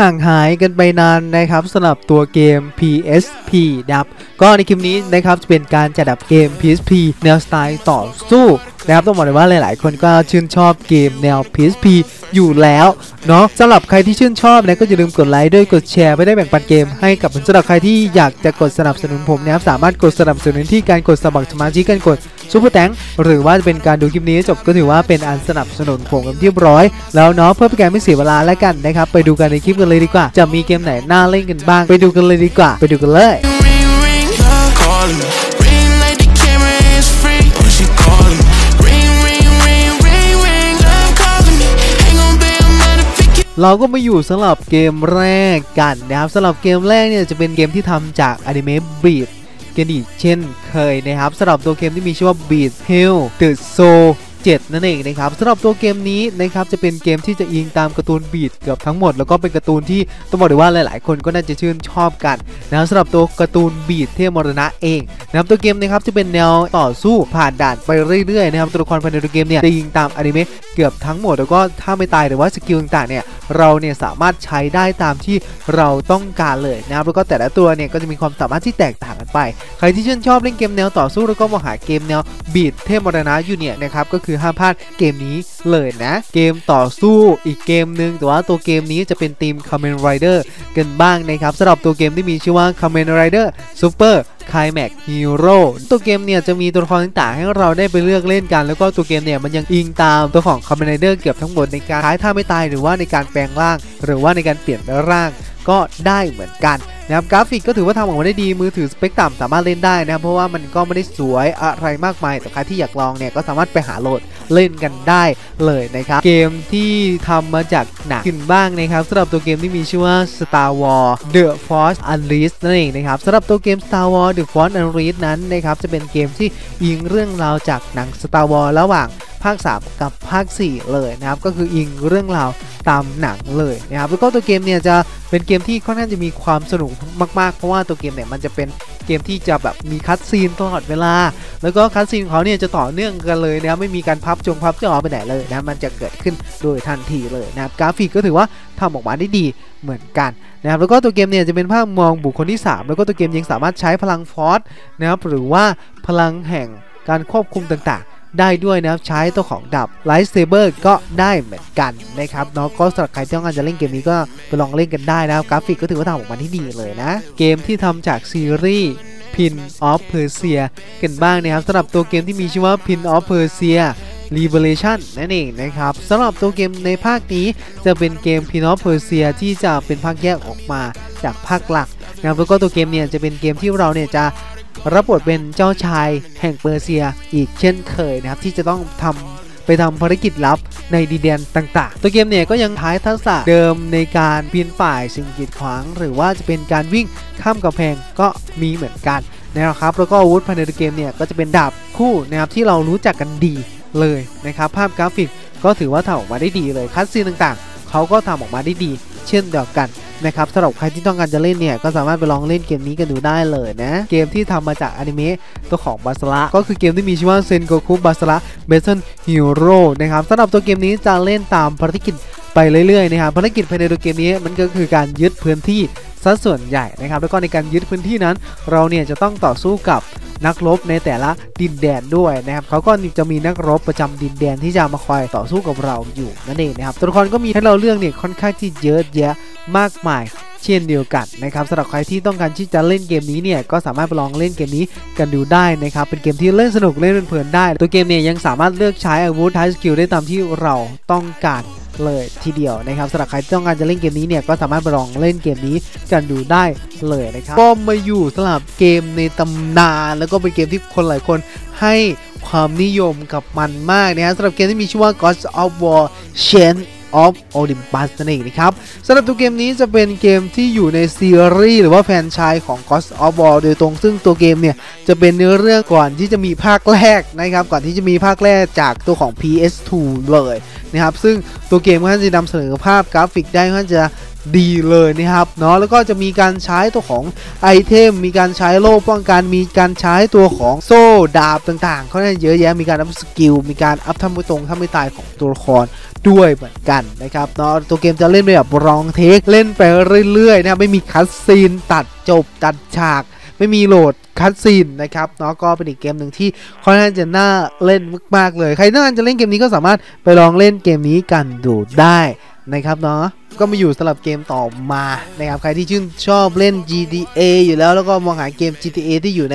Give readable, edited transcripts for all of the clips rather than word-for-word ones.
ห่างหายกันไปนานนะครับสำหรับตัวเกม PSP นะครับก็ในคลิปนี้นะครับจะเป็นการจัดอันดับเกม PSP แนวสไตล์ต่อสู้นะครับต้องบอกเลยว่าหลายๆคนก็ชื่นชอบเกมแนว PSP อยู่แล้วเนาะสำหรับใครที่ชื่นชอบนะก็อย่าลืมกดไลค์ด้วยกดแชร์ไม่ได้แบ่งปันเกมให้กับสำหรับใครที่อยากจะกดสนับสนุนผมนะครับสามารถกดสนับสนุนที่การกดสมัครสมาชิกการกดซุปเปอร์แตงหรือว่าจะเป็นการดูคลิปนี้จบก็ถือว่าเป็นอันสนับสนุนผมกันเรียบร้อยแล้วเนาะเพื่อเป็นการไม่เสียเวลาแล้วกันนะครับไปดูกันในคลิปกันเลยดีกว่าจะมีเกมไหนน่าเล่นกันบ้างไปดูกันเลยดีกว่าไปดูกันเลยเราก็มาอยู่สำหรับเกมแรกกันนะครับสำหรับเกมแรกเนี่ยจะเป็นเกมที่ทำจากอนิเมะบีทกันอีกเช่นเคยนะครับสำหรับตัวเกมที่มีชื่อว่า Beat Hell The Soul 7 นั่นเองนะครับสำหรับตัวเกมนี้นะครับจะเป็นเกมที่จะอิงตามการ์ตูนบีทเกือบทั้งหมดแล้วก็เป็นการ์ตูนที่ต้องบอกเลยว่าหลายๆคนก็น่าจะชื่นชอบกันนะสำหรับตัวการ์ตูนบีทเทพมรณะเองนะครับตัวเกมนะครับจะเป็นแนวต่อสู้ผ่านด่านไปเรื่อยๆนะครับตัวละครภายในตัวเกมเนี่ยจะยิงตามอนิเมะเกือบทั้งหมดแล้วก็ถ้าไม่ตายหรือว่าสกิลต่างๆเนี่ยเราเนี่ยสามารถใช้ได้ตามที่เราต้องการเลยนะครับแล้วก็แต่ละตัวเนี่ยก็จะมีความสามารถที่แตกต่างกันไปใครที่ชื่นชอบเล่นเกมแนวต่อสู้แล้วก็มองหาเกมแนวบีทเทพมรณะอยู่เนี่ยนะครับก็คือห้ามพลาดเกมนี้เลยนะเกมต่อสู้อีกเกมนึงแต่ว่าตัวเกมนี้จะเป็นทีม Kamen Rider กันบ้างนะครับสำหรับตัวเกมที่มีชื่อว่า Kamen Rider Super Climax Hero ตัวเกมเนี่ยจะมีตัวละครต่างๆให้เราได้ไปเลือกเล่นกันแล้วก็ตัวเกมเนี่ยมันยังอิงตามตัวของ Kamen Rider เกือบทั้งหมดในการใช้ท่าไม่ตายหรือว่าในการแปลงร่างหรือว่าในการเปลี่ยนร่างก็ได้เหมือนกันนะครับกราฟิกก็ถือว่าทำออกมาได้ดีมือถือสเปคต่ำสามารถเล่นได้นะเพราะว่ามันก็ไม่ได้สวยอะไรมากมายแต่ใครที่อยากลองเนี่ยก็สามารถไปหาโหลดเล่นกันได้เลยนะครับเกมที่ทำมาจากหนังขึ้นบ้างนะครับสำหรับตัวเกมที่มีชื่อว่า Star Wars The Force Unleashed นั่นเองนะครับสำหรับตัวเกม Star Wars The Force Unleashed นั้นนะครับจะเป็นเกมที่อิงเรื่องราวจากหนัง Star Wars ระหว่างภาค 3 กับภาค 4 เลยนะครับก็คืออิงเรื่องราวตามหนังเลยนะครับแล้วก็ตัวเกมเนี่ยจะเป็นเกมที่ค่อนข้างจะมีความสนุกมากๆเพราะว่าตัวเกมเนี่ยมันจะเป็นเกมที่จะแบบมีคัตซีนตลอดเวลาแล้วก็คัตซีนของเขาเนี่ยจะต่อเนื่องกันเลยนะครับไม่มีการพับจอไปไหนเลยนะมันจะเกิดขึ้นโดยทันทีเลยนะครับกราฟิกก็ถือว่าทำออกมาได้ดีเหมือนกันนะครับแล้วก็ตัวเกมเนี่ยจะเป็นภาพมองบุคคลที่ 3แล้วก็ตัวเกมยังสามารถใช้พลังฟอร์สนะครับหรือว่าพลังแห่งการควบคุมต่างๆได้ด้วยนะครับใช้ตัวของดาบไลท์เซเบอร์ก็ได้เหมือนกันนะครับเนาะก็สำหรับใครที่ต้องการจะเล่นเกมนี้ก็ไปลองเล่นกันได้นะครับกราฟิกก็ถือว่าทำออกมาที่ดีเลยนะเกมที่ทำจากซีรีส์ Prince of Persia กันบ้างนะครับสำหรับตัวเกมที่มีชื่อว่า Prince of Persia Liberation นั่นเองนะครับสำหรับตัวเกมในภาคนี้จะเป็นเกม Prince of Persia ที่จะเป็นภาคแยกออกมาจากภาคหลักนะครับแล้วก็ตัวเกมเนี่ยจะเป็นเกมที่เราเนี่ยจะรับบทเป็นเจ้าชายแห่งเปอร์เซียอีกเช่นเคยนะครับที่จะต้องไปทำภารกิจลับในดินแดนต่างๆตัวเกมเนี่ยก็ยังใช้ทักษะเดิมในการปีนป่ายสิ่งกีดขวางหรือว่าจะเป็นการวิ่งข้ามกำแพงก็มีเหมือนกันนะครับแล้วก็อาวุธภายในเกมเนี่ยก็จะเป็นดาบคู่นะครับที่เรารู้จักกันดีเลยนะครับภาพกราฟิกก็ถือว่าทำออกมาได้ดีเลยคัสซีนต่างๆเขาก็ทำออกมาได้ดีเช่นเดียวกันนะครับสำหรับใครที่ต้องการจะเล่นเนี่ยก็สามารถไปลองเล่นเกมนี้กันดูได้เลยนะเกมที่ทำมาจากอนิเมะตัวของบาสระก็คือเกมที่มีชื่อว่าเซนโกคุบาสระเบสเทิลฮีโร่นะครับสำหรับตัวเกมนี้จะเล่นตามภารกิจไปเรื่อยๆนะครับภารกิจภายในตัวเกมนี้มันก็คือการยึดพื้นที่ซะส่วนใหญ่นะครับแล้วก็ในการยึดพื้นที่นั้นเราเนี่ยจะต้องต่อสู้กับนักรบในแต่ละดินแดนด้วยนะครับเขาก็จะมีนักรบประจำดินแดนที่จะมาคอยต่อสู้กับเราอยู่นั่นเองนะครับตัวละครก็มีให้เราเลือกเนี่ยค่อนข้างที่เยอะแยะมากมายเช่นเดียวกันนะครับสำหรับใครที่ต้องการที่จะเล่นเกมนี้เนี่ยก็สามารถไปลองเล่นเกมนี้กันดูได้นะครับเป็นเกมที่เล่นสนุกเล่นเพลินได้ตัวเกมเนี่ยยังสามารถเลือกใช้อาวุธใช้สกิลได้ตามที่เราต้องการเลยทีเดียวนะครับสำหรับใครที่ต้องการจะเล่นเกมนี้เนี่ยก็สามารถไปลองเล่นเกมนี้กันดูได้เลยนะครับก็มาอยู่สำหรับเกมในตำนานแล้วก็เป็นเกมที่คนหลายคนให้ความนิยมกับมันมากนะครับสำหรับเกมที่มีชื่อว่า Gods of War Chains of Olympus นั่นเองนะครับสำหรับตัวเกมนี้จะเป็นเกมที่อยู่ในซีรีส์หรือว่าแฟรนไชส์ของ Gods of War โดยตรงซึ่งตัวเกมเนี่ยจะเป็นเนื้อเรื่องก่อนที่จะมีภาคแรกนะครับก่อนที่จะมีภาคแรกจากตัวของ PS2 เลยนะครับซึ่งตัวเกมก็จะนำเสนอภาพกราฟิกได้ก็จะดีเลยนะครับเนาะแล้วก็จะมีการใช้ตัวของไอเทมมีการใช้โล่ป้องกันมีการใช้ตัวของโซ่ดาบต่างๆเขาเนี่ยเยอะแยะมีการอัพสกิลมีการอัพทำไม่ตรงทำไม่ตายของตัวละครด้วยเหมือนกันนะครับเนาะตัวเกมจะเล่นแบบลองเทคเล่นไปเรื่อยๆนะครับไม่มีคัสซีนตัดจบตัดฉากไม่มีโหลดคัสซีนนะครับเนาะก็เป็นอีกเกมหนึ่งที่ค่อนข้างจะน่าเล่นมากๆเลยใครต้องการจะเล่นเกมนี้ก็สามารถไปลองเล่นเกมนี้กันดูได้นะครับเนาะก็มาอยู่สำหรับเกมต่อมานะครับใครที่ชื่นชอบเล่น GTA อยู่แล้วก็มองหาเกม GTA ที่อยู่ใน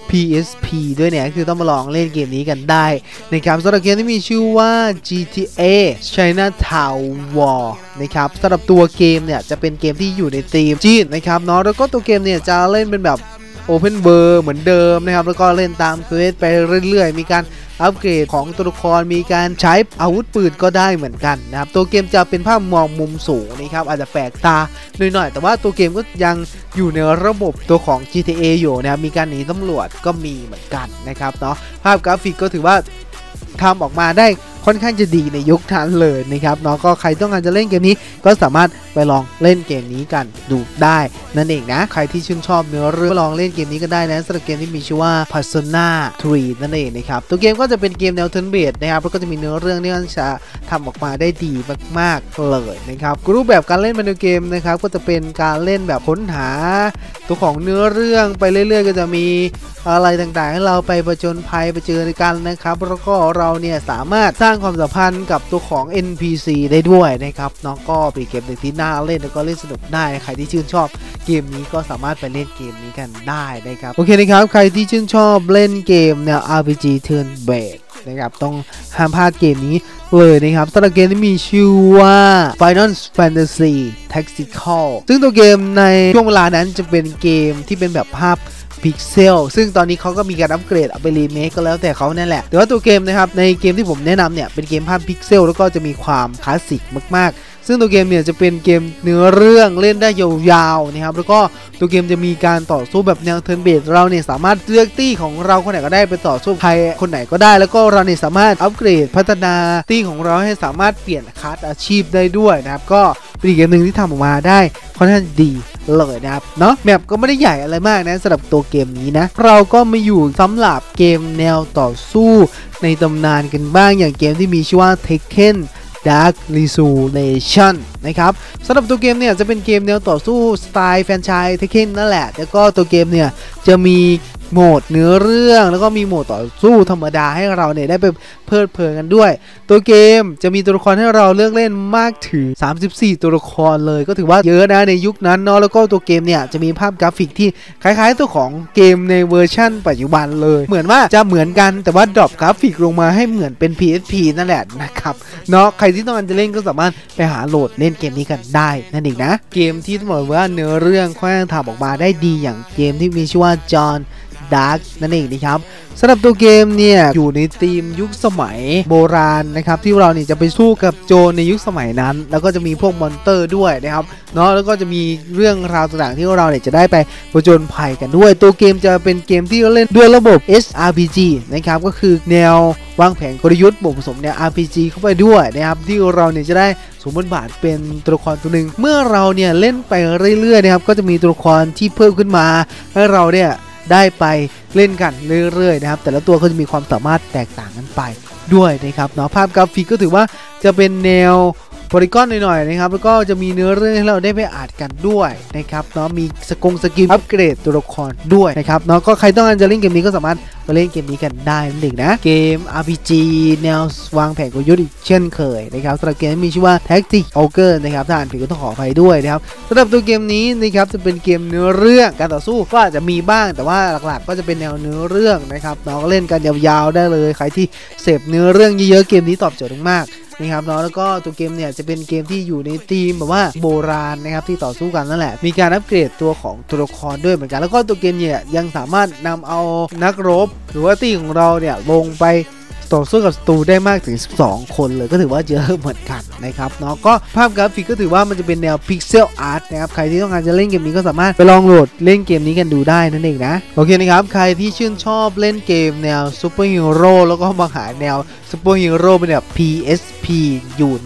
PSP ด้วยเนี่ยคือต้องมาลองเล่นเกมนี้กันได้นะครับสำหรับเกมที่มีชื่อว่า GTA Chinatown War นะครับสำหรับตัวเกมเนี่ยจะเป็นเกมที่อยู่ในธีมจีนนะครับเนาะแล้วก็ตัวเกมเนี่ยจะเล่นเป็นแบบ Open World เหมือนเดิมนะครับแล้วก็เล่นตามเควสไปเรื่อยๆมีการอัปเกรดของตัวละครมีการใช้อาวุธปืนก็ได้เหมือนกันนะครับตัวเกมจะเป็นภาพมองมุมสูงนะครับอาจจะแปลกตาหน่อยๆแต่ว่าตัวเกมก็ยังอยู่ในระบบตัวของ GTA อยู่นะครับมีการหนีตำรวจก็มีเหมือนกันนะครับเนาะภาพกราฟิกก็ถือว่าทำออกมาได้ค่อนข้างจะดีในยุคนั้นเลยนะครับเนาะก็ใครต้องการจะเล่นเกมนี้ก็สามารถไปลองเล่นเกมนี้กันดูได้นั่นเองนะใครที่ชื่นชอบเนื้อเรื่องลองเล่นเกมนี้ก็ได้นะสำหรับเกมที่มีชื่อว่า Persona 3 นั่นเองนะครับตัวเกมก็จะเป็นเกมแนว Turn Based นะครับแล้วก็จะมีเนื้อเรื่องที่มันจะทำออกมาได้ดีมากๆเลยนะครับรูปแบบการเล่นเป็นเกมนะครับก็จะเป็นการเล่นแบบค้นหาตัวของเนื้อเรื่องไปเรื่อยๆก็จะมีอะไรต่างๆให้เราไปผจญภัยไปเจอกันนะครับแล้วก็เราเนี่ยสามารถสร้างความสัมพันธ์กับตัวของ NPC ได้ด้วยนะครับน้องก็เป็นเกมที่น่าเล่นแล้วก็เล่นสนุกได้ใครที่ชื่นชอบเกมนี้ก็สามารถไปเล่นเกมนี้กันได้นะครับโอเคนะครับใครที่ชื่นชอบเล่นเกมแนว RPG Turn Based นะครับต้องห้ามพลาดเกมนี้เลยนะครับสำหรับเกมที่มีชื่อว่า Final Fantasy Tactical ซึ่งตัวเกมในช่วงเวลานั้นจะเป็นเกมที่เป็นแบบภาพพิกเซลซึ่งตอนนี้เขาก็มีการอัปเกรดเอาไปรีเมคก็แล้วแต่เขานั่นแหละแต่ว่าตัวเกมนะครับในเกมที่ผมแนะนำเนี่ยเป็นเกมภาพพิกเซลแล้วก็จะมีความคลาสสิกมากๆซึ่งตัวเกมเนี่ยจะเป็นเกมเนื้อเรื่องเล่นได้ยาวๆนะครับแล้วก็ตัวเกมจะมีการต่อสู้แบบแนวเทิร์นเบสเราเนี่ยสามารถเลือกตี้ของเราคนไหนก็ได้ไปต่อสู้ใครคนไหนก็ได้แล้วก็เราเนี่ยสามารถอัปเกรดพัฒนาตี้ของเราให้สามารถเปลี่ยนคลาสอาชีพได้ด้วยนะครับก็เป็นเกมหนึ่งที่ทำออกมาได้ค่อนข้างดีเลยนะครับเนาะแมปก็ไม่ได้ใหญ่อะไรมากนะสำหรับตัวเกมนี้นะเราก็มาอยู่สำหรับเกมแนวต่อสู้ในตำนานกันบ้างอย่างเกมที่มีชื่อว่า Tekken Dark Resurrection นะครับสำหรับตัวเกมเนี่ยจะเป็นเกมแนวต่อสู้สไตล์แฟรนไชส์ Tekken นั่นแหละแล้วก็ตัวเกมเนี่ยจะมีโหมดเนื้อเรื่องแล้วก็มีโหมดต่อสู้ธรรมดาให้เราเนี่ยได้ไปเพลิดเพลินกันด้วยตัวเกมจะมีตัวละครให้เราเลือกเล่นมากถึง34ตัวละครเลยก็ถือว่าเยอะนะในยุคนั้นเนาะแล้วก็ตัวเกมเนี่ยจะมีภาพกราฟิกที่คล้ายๆตัวของเกมในเวอร์ชั่นปัจจุบันเลยเหมือนว่าจะเหมือนกันแต่ว่าดรอปกราฟิกลงมาให้เหมือนเป็น PSP นั่นแหละนะครับเนาะใครที่ต้องการจะเล่นก็สามารถไปหาโหลดเล่นเกมนี้กันได้นั่นเองนะเกมที่ต้องบอกว่าเนื้อเรื่องค่อนข้างทำออกมาได้ดีอย่างเกมที่มีชื่อว่า John Dark นั่นเองนะครับสำหรับตัวเกมเนี่ยอยู่ในธีมยุคสมัยโบราณนะครับที่เราเนี่ยจะไปสู้กับโจรในยุคสมัยนั้นแล้วก็จะมีพวกมอนเตอร์ด้วยนะครับเนาะแล้วก็จะมีเรื่องราวต่างๆที่เราเนี่ยจะได้ไปผจญภัยกันด้วยตัวเกมจะเป็นเกมที่เล่นด้วยระบบ SRPG นะครับก็คือแนววางแผนกลยุทธ์บวกผสมแนว RPG เข้าไปด้วยนะครับที่เราเนี่ยจะได้สวมบทบาทเป็นตัวละครตัวหนึ่งเมื่อเราเนี่ยเล่นไปเรื่อยๆนะครับก็จะมีตัวละครที่เพิ่มขึ้นมาให้เราเนี่ยได้ไปเล่นกันเรื่อยๆนะครับแต่ละตัวก็จะมีความสามารถแตกต่างกันไปด้วยนะครับเนาะภาพกราฟิกก็ถือว่าจะเป็นแนวโพลีกอนหน่อยๆนะครับแล้วก็จะมีเนื้อเรื่องให้เราได้ไปอ่านกันด้วยนะครับเนาะมีสกิลอัปเกรดตัวละครด้วยนะครับเนาะก็ใครต้องการจะเล่นเกมนี้ก็สามารถมาเล่นเกมนี้กันได้นั่นเองนะเกม RPG แนววางแผนกลยุทธ์อีกเช่นเคยนะครับสำหรับเกมมีชื่อว่า Tactic Ogre นะครับถ้าอ่านผิดก็ต้องขออภัยด้วยนะครับสำหรับตัวเกมนี้นะครับจะเป็นเกมเนื้อเรื่องการต่อสู้ก็อาจจะมีบ้างแต่ว่าหลักๆก็จะเป็นแนวเนื้อเรื่องนะครับเนาะเล่นกันยาวๆได้เลยใครที่เสพเนื้อเรื่องเยอะๆเกมนี้ตอบโจทย์มากนะครับเนาะแล้วก็ตัวเกมเนี่ยจะเป็นเกมที่อยู่ในธีมแบบว่าโบราณนะครับที่ต่อสู้กันนั่นแหละมีการอัปเกรดตัวของตัวละครด้วยเหมือนกันแล้วก็ตัวเกมเนี่ยยังสามารถนำเอานักรบหรือว่าตี้ของเราเนี่ยลงไปต่อสู้กับศัตรูได้มากถึง12คนเลยก็ถือว่าเยอะเหมือนกันนะครับเนาะก็ภาพกราฟิกก็ถือว่ามันจะเป็นแนวพิกเซลอาร์ตนะครับใครที่ต้องการจะเล่นเกมนี้ก็สามารถไปลองโหลดเล่นเกมนี้กันดูได้นั่นเองนะโอเคนะครับใครที่ชื่นชอบเล่นเกมแนวซูเปอร์ฮีโร่แล้วก็มาหาแนวซูเปอร์ฮีโร่เป็นแบบ PSP อยู่เนี่ย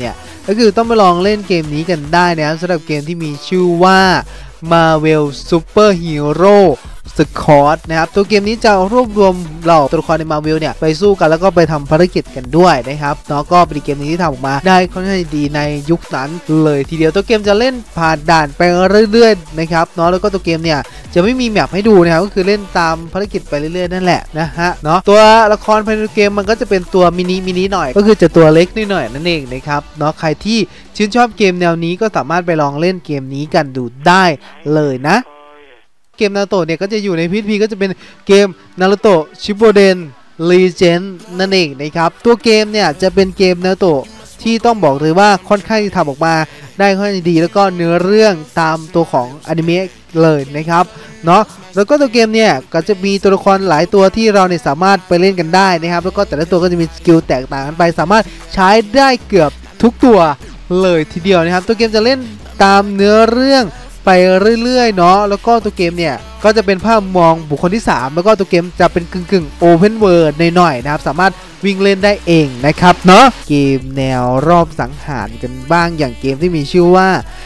ก็คือต้องไปลองเล่นเกมนี้กันได้นะครับสำหรับเกมที่มีชื่อว่า Marvel Super Hero Squad นะครับตัวเกมนี้จะรวบรวมเหล่าตัวละครใน Marvel เนี่ยไปสู้กันแล้วก็ไปทำภารกิจกันด้วยนะครับเนาะก็เป็นเกมนี้ที่ทำออกมาได้ค่อนข้างดีในยุคนั้นเลยทีเดียวตัวเกมจะเล่นผ่านด่านไปเรื่อยๆนะครับเนาะแล้วก็ตัวเกมเนี่ยจะไม่มีแมปให้ดูนะครับก็คือเล่นตามภารกิจไปเรื่อยๆนั่นแหละนะฮะเนาะตัวละครภายในเกมมันก็จะเป็นตัวมินิหน่อยก็คือจะตัวเล็กนิดหน่อยนั่นเองนะครับเนาะใครที่ชื่นชอบเกมแนวนี้ก็สามารถไปลองเล่นเกมนี้กันดูได้เลยนะเกมนารูโตะเนี่ยก็จะอยู่ในPSPก็จะเป็นเกมนารูโตะชิปโบเดนลีเจนด์นั่นเองนะครับตัวเกมเนี่ยจะเป็นเกมนารูโตะที่ต้องบอกเลยว่าค่อนข้างที่ทำออกมาได้ค่อนข้างดีแล้วก็เนื้อเรื่องตามตัวของอนิเมะเลยนะครับเนาะแล้วก็ตัวเกมเนี่ยก็จะมีตัวละครหลายตัวที่เราเนี่ยสามารถไปเล่นกันได้นะครับแล้วก็แต่ละตัวก็จะมีสกิลแตกต่างกันไปสามารถใช้ได้เกือบทุกตัวเลยทีเดียวนะครับตัวเกมจะเล่นตามเนื้อเรื่องไปเรื่อยๆเนาะแล้วก็ตัวเกมเนี่ยก็จะเป็นภาพมองบุคคลที่3แล้วก็ตัวเกมจะเป็นกึ่งโอเพนเวิลด์หน่อยๆนะครับสามารถวิ่งเล่นได้เองนะครับเนาะเกมแนวรอบสังหารกันบ้างอย่างเกมที่มีชื่อว่า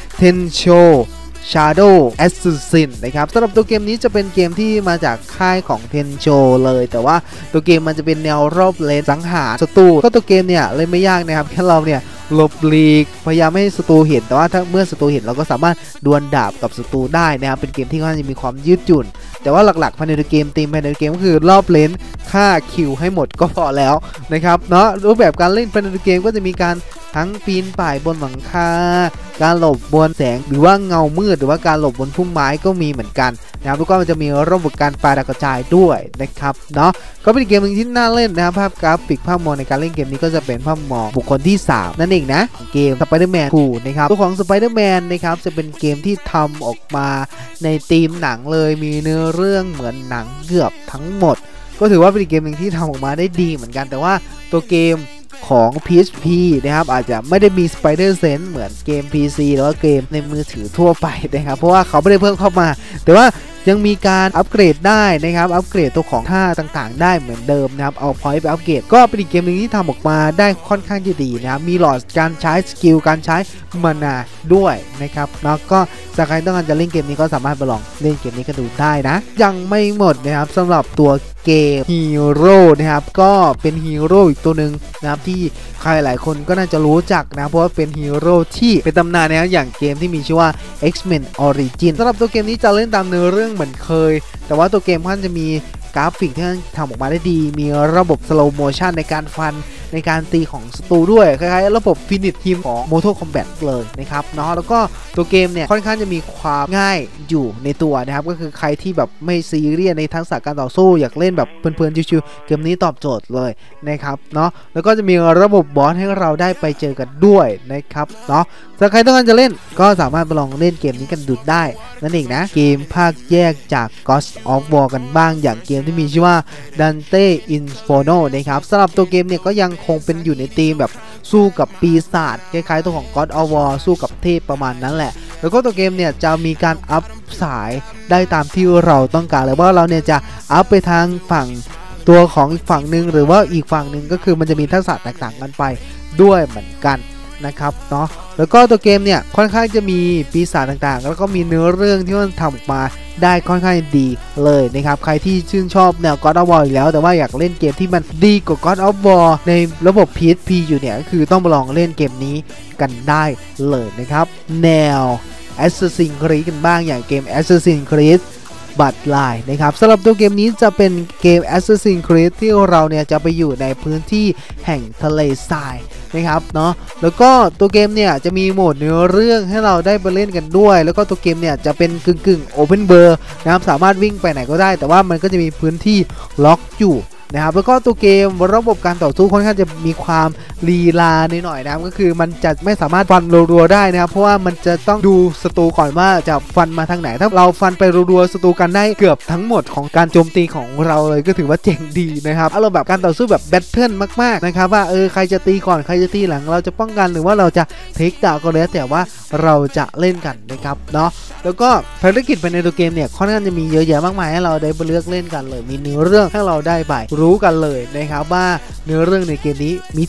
Tensho Shadow Assassin นะครับสำหรับตัวเกมนี้จะเป็นเกมที่มาจากค่ายของ Tensho เลยแต่ว่าตัวเกมมันจะเป็นแนวรอบเลนสังหารศัตรูก็ตัวเกมเนี่ยเล่นไม่ยากนะครับแค่เราเนี่ยหลบหลีกพยายามไม่ให้ศัตรูเห็นแต่ว่าถ้าเมื่อศัตรูเห็นเราก็สามารถดวลดาบกับศัตรูได้นะครับเป็นเกมที่ค่อนข้างจะมีความยืดหยุ่นแต่ว่าหลักๆภายในเกมธีมภายในเกมก็คือรอบเลนฆ่าคิวให้หมดก็พอแล้วนะครับเนาะรูปแบบการเล่นภายในเกมก็จะมีการทั้งปีนป่ายบนหลังคาการหลบบนแสงหรือว่าเงามืดหรือว่าการหลบบนพุ่มไม้ก็มีเหมือนกันนะครับแล้วก็มันจะมีระบบการปาดาวกระจายด้วยนะครับเนาะก็เป็นเกมหนึ่งที่น่าเล่นนะครับภาพกราฟิกภาพมองในการเล่นเกมนี้ก็จะเป็นภาพมองบุคคลที่3นั่นเองนะเกม Spider-Man 2นะครับตัวของ Spider-Man นะครับจะเป็นเกมที่ทำออกมาในธีมหนังเลยมีเนื้อเรื่องเหมือนหนังเกือบทั้งหมดก็ถือว่าเป็นเกมหนึ่งที่ทำออกมาได้ดีเหมือนกันแต่ว่าตัวเกมของ PSP นะครับอาจจะไม่ได้มี Spider Sense เหมือนเกม PC หรือว่าเกมในมือถือทั่วไปนะครับเพราะว่าเขาไม่ได้เพิ่มเข้ามาแต่ว่ายังมีการอัปเกรดได้นะครับอัปเกรดตัวของท่าต่างๆได้เหมือนเดิมนะครับเอาพอยต์ไปอัปเกรดก็เป็นอีกเกมหนึ่งที่ทำออกมาได้ค่อนข้างจะดีนะครับมีหลอดการใช้สกิลการใช้มานาด้วยนะครับแล้วก็ถ้าใครต้องการจะเล่นเกมนี้ก็สามารถไปลองเล่นเกมนี้กันดูได้นะยังไม่หมดนะครับสำหรับตัวเกมฮีโร่นะครับก็เป็นฮีโร่อีกตัวหนึ่งนะครับที่ใครหลายคนก็น่าจะรู้จักนะเพราะว่าเป็นฮีโร่ที่เป็นตำนานนะอย่างเกมที่มีชื่อว่า X-Men Origin สำหรับตัวเกมนี้จะเล่นตามเนื้อเรื่องเหมือนเคยแต่ว่าตัวเกมค่อนข้างจะมีกราฟิกที่ทำออกมาได้ดีมีระบบ slow motion ในการฟันในการตีของศัตรูด้วยคล้ายๆระบบ Finish Team ของ Mortal Kombat เลยนะครับเนาะแล้วก็ตัวเกมเนี่ยค่อนข้างจะมีความง่ายอยู่ในตัวนะครับก็คือใครที่แบบไม่ซีเรียสในทักษะการต่อสู้อยากเล่นแบบเพลินๆชิวๆเกมนี้ตอบโจทย์เลยนะครับเนาะแล้วก็จะมีระบบบอสให้เราได้ไปเจอกันด้วยนะครับเนาะถ้าใครต้องการจะเล่นก็สามารถไปลองเล่นเกมนี้กันดูได้นั่นเองนะเกมภาคแยกจาก God of War กันบ้างอย่างเกมที่มีชื่อว่า Dante Inferno นะครับสำหรับตัวเกมเนี่ยก็ยังคงเป็นอยู่ในธีมแบบสู้กับปีศาจคล้ายๆตัวของ God of War สู้กับเทพประมาณนั้นแหละแล้วก็ตัวเกมเนี่ยจะมีการอัพสายได้ตามที่เราต้องการเลยว่าเราเนี่ยจะอัพไปทางฝั่งตัวของอีกฝั่งหนึ่งหรือว่าอีกฝั่งหนึ่งก็คือมันจะมีทักษะแตกต่างกันไปด้วยเหมือนกันนะครับเนาะแล้วก็ตัวเกมเนี่ยค่อนข้างจะมีปีศาจต่างๆแล้วก็มีเนื้อเรื่องที่มันทำออกมาได้ค่อนข้างดีเลยนะครับใครที่ชื่นชอบแนว God of War อยู่แล้วแต่ว่าอยากเล่นเกมที่มันดีกว่า God of War ในระบบ PSP อยู่เนี่ยก็คือต้องมาลองเล่นเกมนี้กันได้เลยนะครับแนว Assassin's Creed กันบ้างอย่างเกม Assassin's Creed Bloodline นะครับสำหรับตัวเกมนี้จะเป็นเกม Assassin's Creed ที่เราเนี่ยจะไปอยู่ในพื้นที่แห่งทะเลทรายนะครับเนาะแล้วก็ตัวเกมเนี่ยจะมีโหมดเนื้อเรื่องให้เราได้ไปเล่นกันด้วยแล้วก็ตัวเกมเนี่ยจะเป็นกึ่ง Open World นะครับสามารถวิ่งไปไหนก็ได้แต่ว่ามันก็จะมีพื้นที่ล็อกอยู่นะครับแล้วก็ตัวเกมระบบการต่อสู้ค่อนข้างจะมีความลีลาหน่อยนะครับก็คือมันจะไม่สามารถฟันรัวๆได้นะครับเพราะว่ามันจะต้องดูศัตรูก่อนว่าจะฟันมาทางไหนถ้าเราฟันไปรัวๆศัตรูกันได้เกือบทั้งหมดของการโจมตีของเราเลยก็ถือว่าเจ๋งดีนะครับอารมณ์แบบการต่อสู้แบบแบทเทิลมากๆนะครับว่าใครจะตีก่อนใครจะตีหลังเราจะป้องกันหรือว่าเราจะเทคดาวก็แล้วแต่ว่าเราจะเล่นกันนะครับเนาะแล้วก็ภารกิจภายในตัวเกมเนี่ยค่อนข้างจะมีเยอะแยะมากมายให้เราได้เลือกเล่นกันเลยมีเนื้อเรื่องให้เราได้ไปรู้กันเลยนะครับว่าเนื้อเรื่องในเกมนี้มีที่มา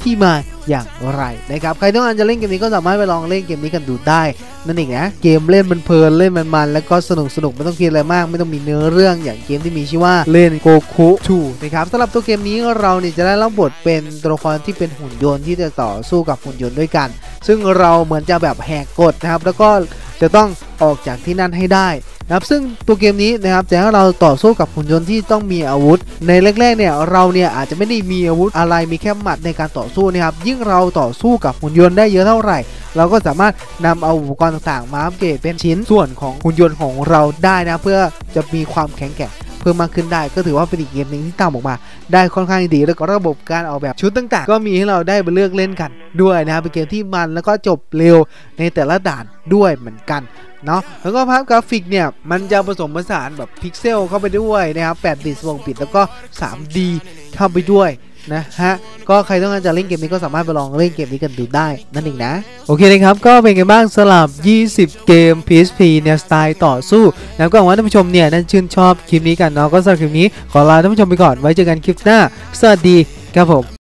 อย่างไรนะครับใครต้องการจะเล่นเกมนี้ก็สามารถไปลองเล่นเกมนี้กันดูได้นั่นเองนะเกมเล่นเพลินเล่นมันแล้วก็สนุกไม่ต้องคิดอะไรมากไม่ต้องมีเนื้อเรื่องอย่างเกมที่มีชื่อว่าเล่นโกคุ2นะครับสำหรับตัวเกมนี้เราเนี่ยจะได้รับบทเป็นตัวละครที่เป็นหุ่นยนต์ที่จะต่อสู้กับหุ่นยนต์ด้วยกันซึ่งเราเหมือนจะแบบแหกกฎนะครับแล้วก็จะต้องออกจากที่นั่นให้ได้นะครับซึ่งตัวเกมนี้นะครับจะให้เราต่อสู้กับหุ่นยนต์ที่ต้องมีอาวุธในแรกๆเนี่ยเราเนี่ยอาจจะไม่ได้มีอาวุธอะไรมีแค่หมัดในการต่อสู้นะครับยิ่งเราต่อสู้กับหุ่นยนต์ได้เยอะเท่าไหร่เราก็สามารถนำเอาอุปกรณ์ต่างๆมาอัปเกรดเป็นชิ้นส่วนของหุ่นยนต์ของเราได้นะเพื่อจะมีความแข็งแกร่งเพิ่มมากขึ้นได้ก็ถือว่าเป็นอีกเกมหนึ่งที่ทำออกมาได้ค่อนข้างดีแล้วก็ระบบการออกแบบชุดต่างๆก็มีให้เราได้ไปเลือกเล่นกันด้วยนะครับเป็นเกมที่มันแล้วก็จบเร็วในแต่ละด่านด้วยเหมือนกันเนาะแล้วก็ภาพกราฟิกเนี่ยมันจะผสมผสานแบบพิกเซลเข้าไปด้วยนะครับ8 บิต16 บิตแล้วก็ 3D เข้าไปด้วยนะฮะก็ใครต้องการจะเล่นเกมนี้ก็สามารถไปลองเล่นเกมนี้กันดูได้นั่นเองนะโอเคนะครับก็เป็นไงบ้างสำหรับ20เกม PSP เนี่ยสไตล์ต่อสู้แล้วก็หวังว่าท่านผู้ชมเนี่ยน่าชื่นชอบคลิปนี้กันเนาะก็สำหรับคลิปนี้ขอลาท่านผู้ชมไปก่อนไว้เจอกันคลิปหน้าสวัสดีครับผม